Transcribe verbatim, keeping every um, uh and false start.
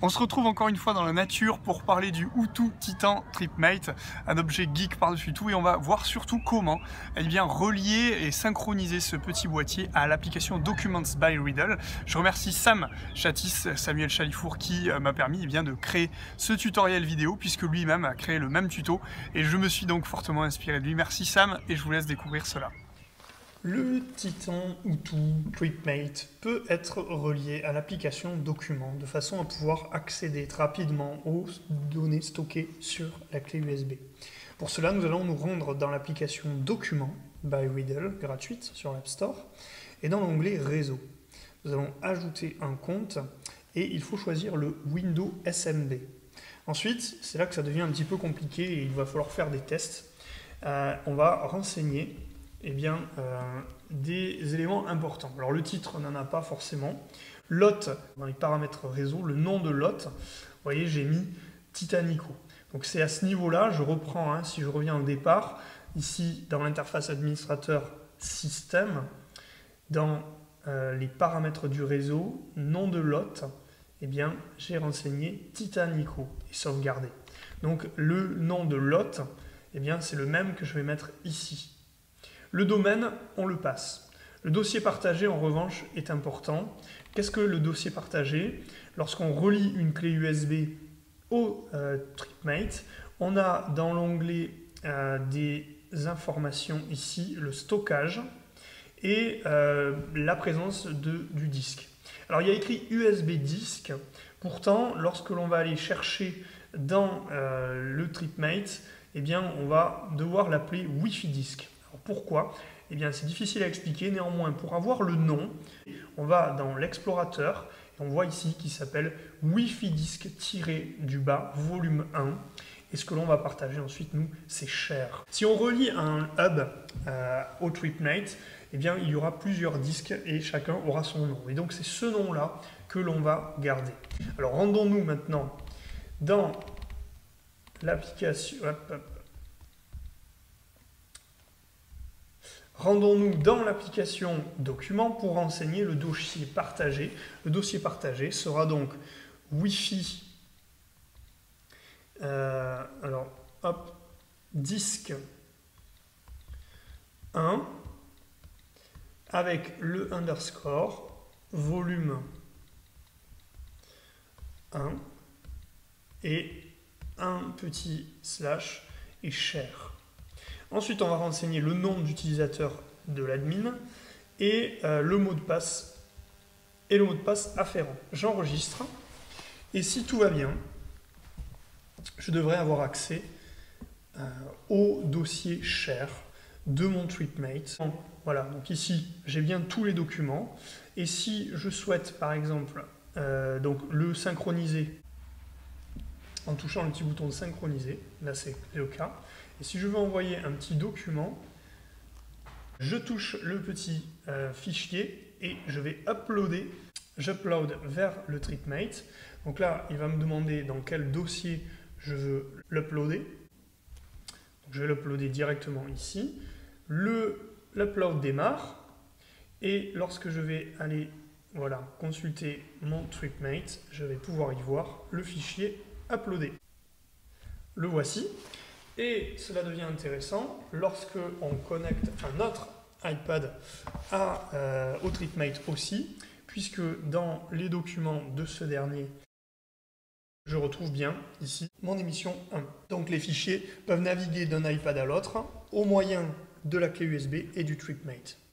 On se retrouve encore une fois dans la nature pour parler du Hutu Titan TripMate, un objet geek par-dessus tout, et on va voir surtout comment eh bien, relier et synchroniser ce petit boîtier à l'application Documents by Riddle. Je remercie Sam Chatis, Samuel Chalifour, qui m'a permis eh bien, de créer ce tutoriel vidéo, puisque lui-même a créé le même tuto, et je me suis donc fortement inspiré de lui. Merci Sam, et je vous laisse découvrir cela. Le Titan Hutu TripMate peut être relié à l'application Documents de façon à pouvoir accéder rapidement aux données stockées sur la clé U S B. Pour cela, nous allons nous rendre dans l'application Documents by Riddle, gratuite sur l'App Store, et dans l'onglet Réseau. Nous allons ajouter un compte et il faut choisir le Windows S M B. Ensuite, c'est là que ça devient un petit peu compliqué et il va falloir faire des tests. Euh, on va renseigner Eh bien, euh, des éléments importants. Alors le titre n'en a pas forcément. L'hôte, dans les paramètres réseau, le nom de l'hôte, vous voyez, j'ai mis Titanico. Donc c'est à ce niveau-là, je reprends, hein, si je reviens au départ, ici dans l'interface administrateur système, dans euh, les paramètres du réseau, nom de l'hôte, eh bien, j'ai renseigné Titanico et sauvegardé. Donc le nom de l'hôte, eh bien, c'est le même que je vais mettre ici. Le domaine, on le passe. Le dossier partagé, en revanche, est important. Qu'est-ce que le dossier partagé? Lorsqu'on relie une clé U S B au euh, TripMate, on a dans l'onglet euh, des informations ici le stockage et euh, la présence de, du disque. Alors il y a écrit U S B disque. Pourtant, lorsque l'on va aller chercher dans euh, le TripMate, eh bien, on va devoir l'appeler Wi-Fi disque. Pourquoi? Eh bien, c'est difficile à expliquer. Néanmoins, pour avoir le nom, on va dans l'explorateur et on voit ici qui s'appelle Wi-Fi disque-du-bas volume un. Et ce que l'on va partager ensuite, nous, c'est share. Si on relie un hub euh, au TripMate, eh bien, il y aura plusieurs disques et chacun aura son nom. Et donc, c'est ce nom-là que l'on va garder. Alors, rendons-nous maintenant dans l'application. Hop, hop. Rendons-nous dans l'application Documents pour renseigner le dossier partagé. Le dossier partagé sera donc Wi-Fi, euh, alors, hop, disque un, avec le underscore, volume un, et un petit slash et share. Ensuite, on va renseigner le nom d'utilisateur de l'admin et euh, le mot de passe et le mot de passe afférent. J'enregistre et si tout va bien, je devrais avoir accès euh, au dossier share de mon TripMate. Voilà, donc ici, j'ai bien tous les documents et si je souhaite, par exemple, euh, donc le synchroniser en touchant le petit bouton de synchroniser, là c'est le cas. Et si je veux envoyer un petit document, je touche le petit euh, fichier et je vais uploader. J'upload vers le TripMate. Donc là, il va me demander dans quel dossier je veux l'uploader. Je vais l'uploader directement ici. L'upload démarre. Et lorsque je vais aller voilà, consulter mon TripMate, je vais pouvoir y voir le fichier uploadé. Le voici. Et cela devient intéressant lorsque on connecte un autre iPad à, euh, au TripMate aussi, puisque dans les documents de ce dernier, je retrouve bien ici mon émission un. Donc les fichiers peuvent naviguer d'un iPad à l'autre au moyen de la clé U S B et du TripMate.